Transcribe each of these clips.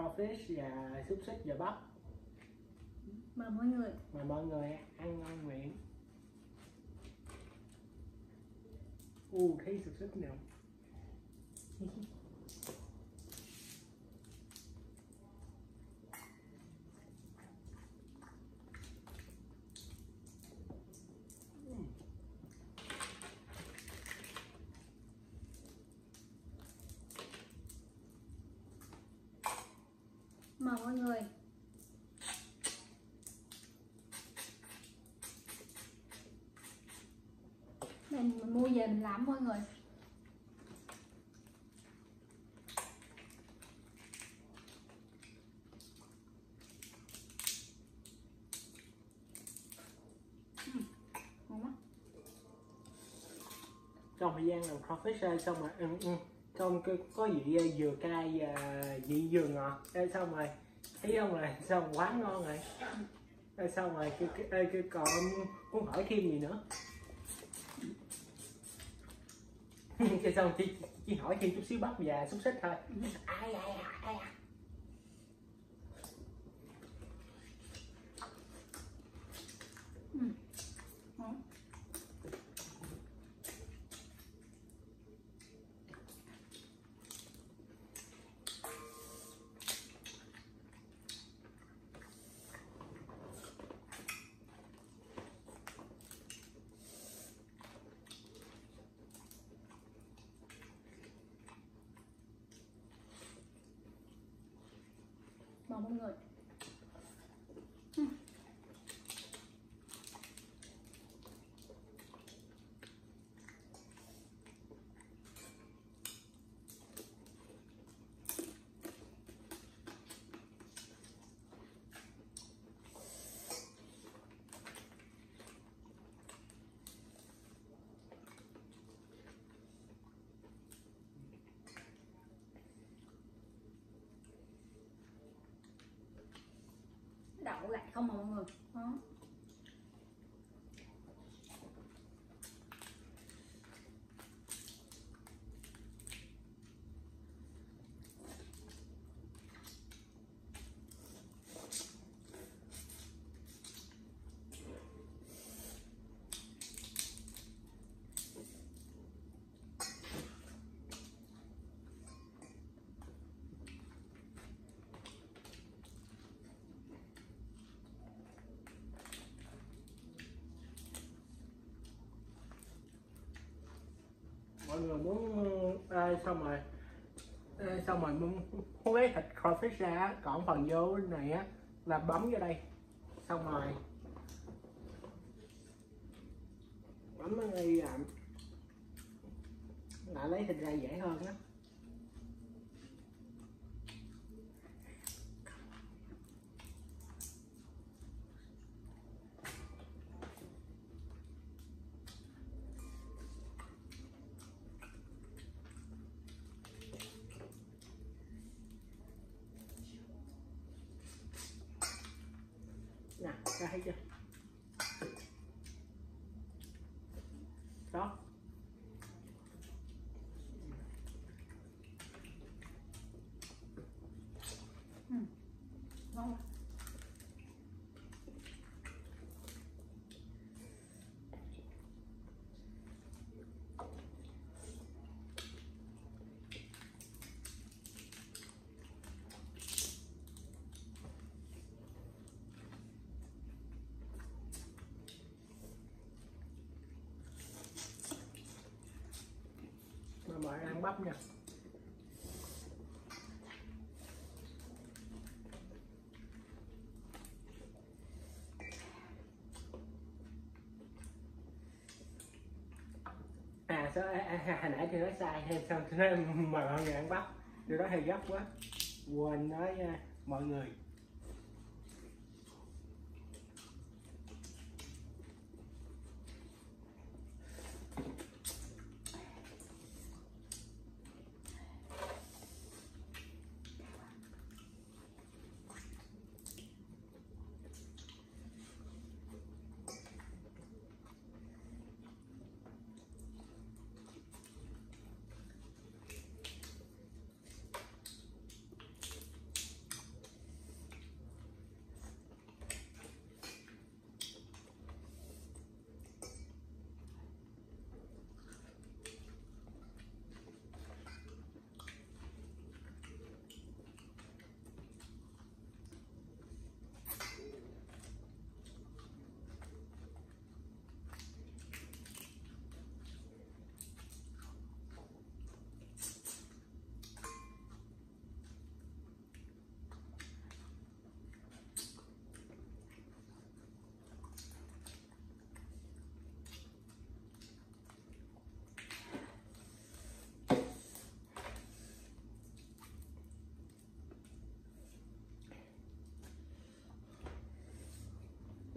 crawfish và xúc xích và bắp. Mời mọi người ăn ngon miệng. Thấy xúc xích nè. mời mọi người. Mình mua về mình làm mọi người. Ngon quá. Trong thời gian làm crawfish xong rồi xong có vị dừa cay và vị dừa ngọt, xong rồi thấy không, rồi xong quá ngon rồi. Xong rồi còn muốn hỏi thêm gì nữa? Xong chỉ hỏi thêm chút xíu bắp và xúc xích thôi. Ai. Mời mọi người. Đậu lại không mà mọi người. Đó. Mọi người muốn xong rồi muốn lấy thịt crawfish ra, còn phần vô này á là bấm vô đây, xong rồi bấm vào đây là lấy thịt ra dễ hơn á. Nè, ra thấy chưa? Đó. Ngon quá. Mời ăn bắp nha. Hồi nãy tôi nói sai thêm, xong tôi nói mời mọi người ăn bắp, tôi nói hơi gấp quá, quên nói mọi người.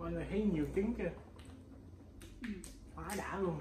Mọi người thấy nhiều trứng chưa? Quá đã luôn.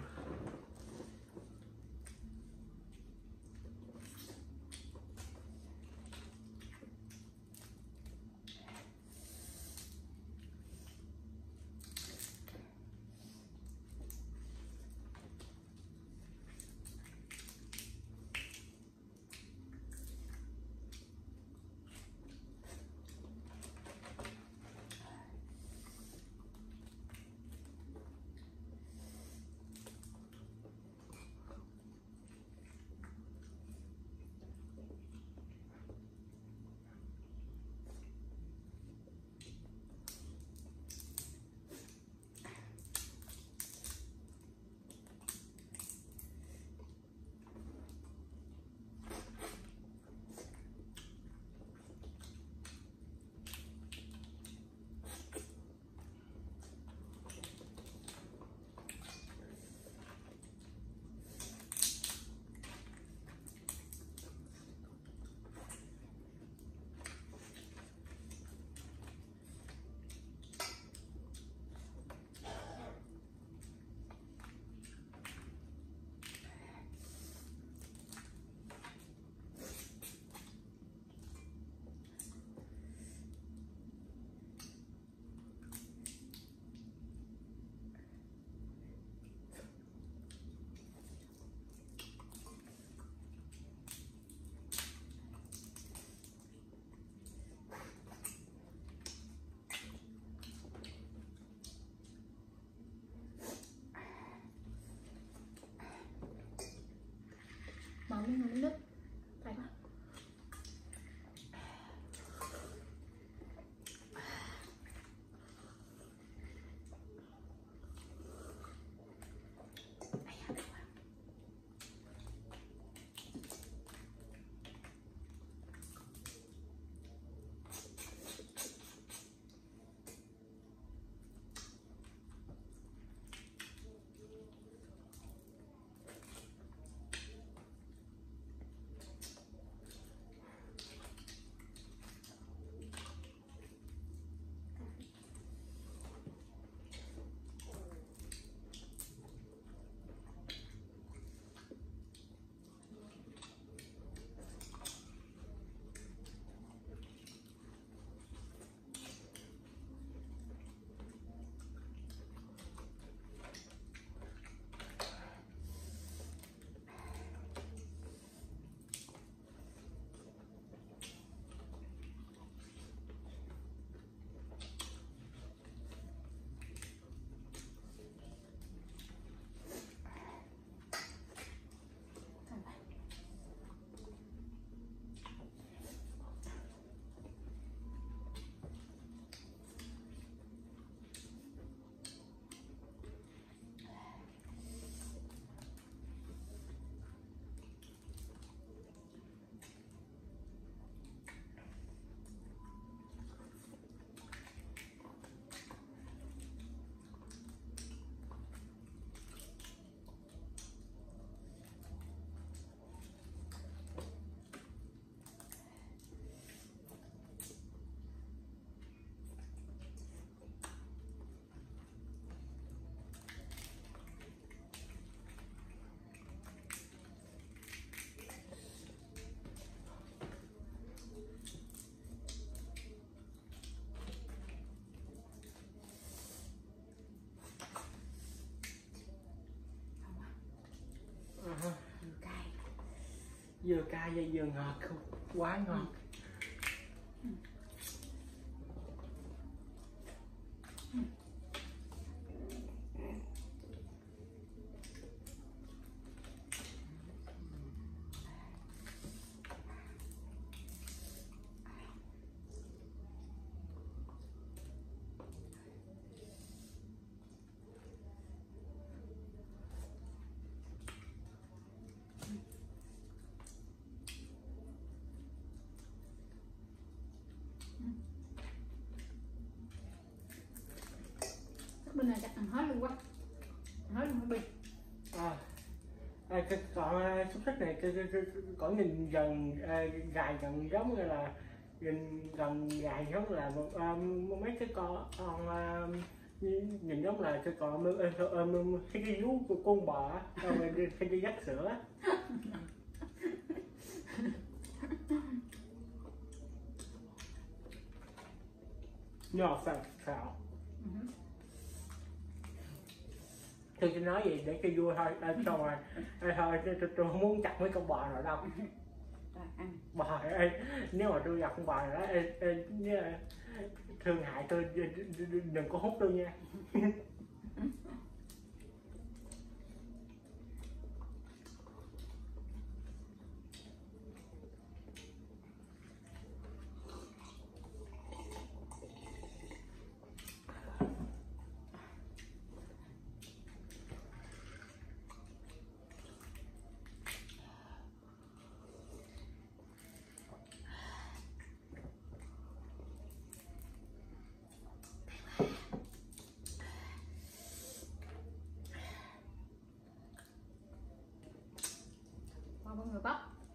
Mở miếng nước phải không? Dừa cay và dừa ngọt không? Quá ngon. Bên này chắc ăn hết luôn quá, ăn hết luôn hả Bi? Còn xúc xích này còn nhìn gần gài gần giống như là gần gài giống là mấy cái con nhìn giống là cái con cái vú của con bò xong rồi khi đi dắt sữa. Nhỏ phèo phèo. Tôi chỉ nói gì để cho vui thôi, xong rồi thôi tôi không muốn chặt mấy con bò nào đâu. Rồi ăn. Bò nếu mà tôi gặp con bò đó thương hại tôi, đừng có hút tôi nha. Qua mọi người bóc.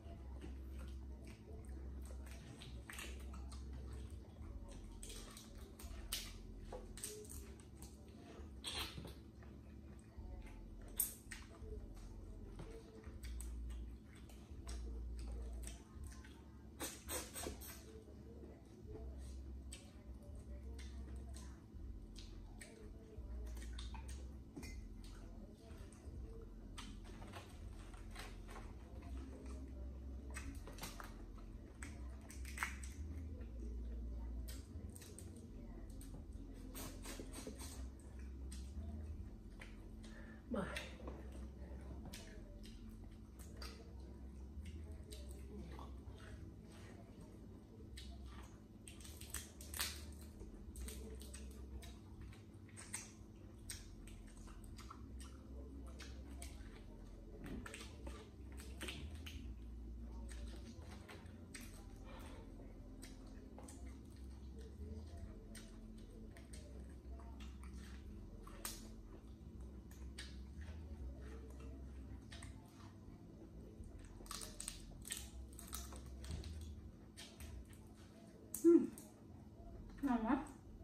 Ngon quá.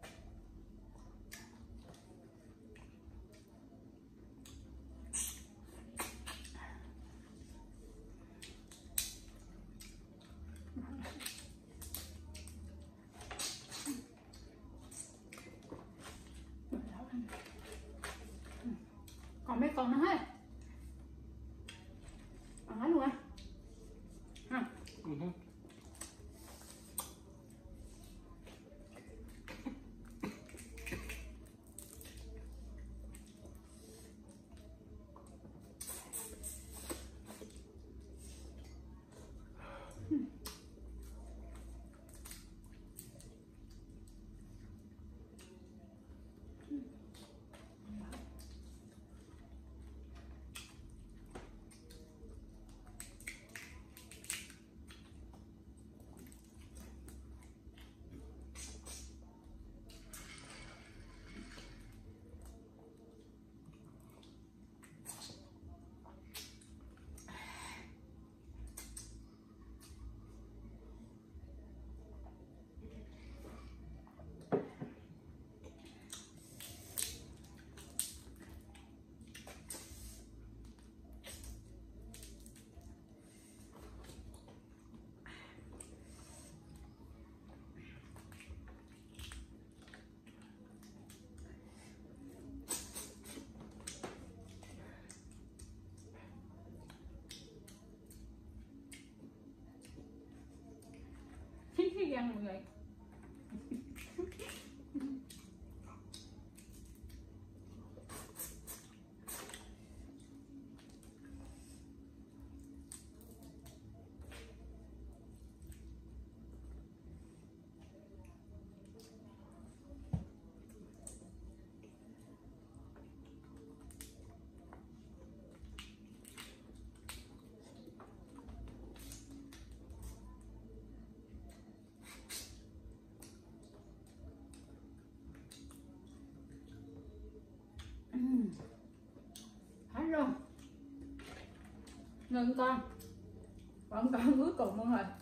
Còn mấy con nữa hết. Ăn hết luôn á. Ha. Ăn mọi người. Hết luôn. Ngừng con. Vẫn còn cuối cùng mọi người.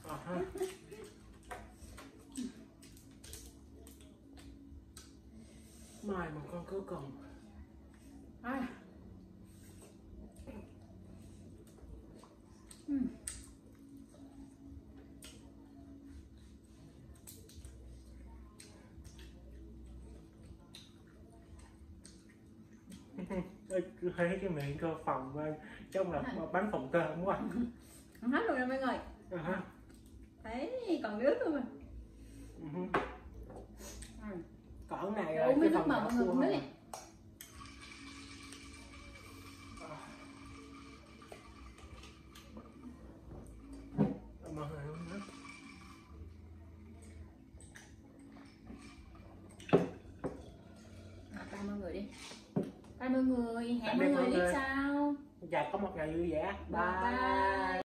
mài một con cuối cùng. À. Ừ. Thấy cái miệng cơ phòng trong là bánh phồng tôm quá. Ăn hết luôn rồi mọi người. Thấy còn nước luôn mà. Còn này Rồi, uống miếng nước mà mọi người cũng biết. Mọi người uống nước. Bye mọi người đi. Bye mọi người, hẹn mọi người clip sau. Dạ có một ngày vui vẻ. Bye. Bye.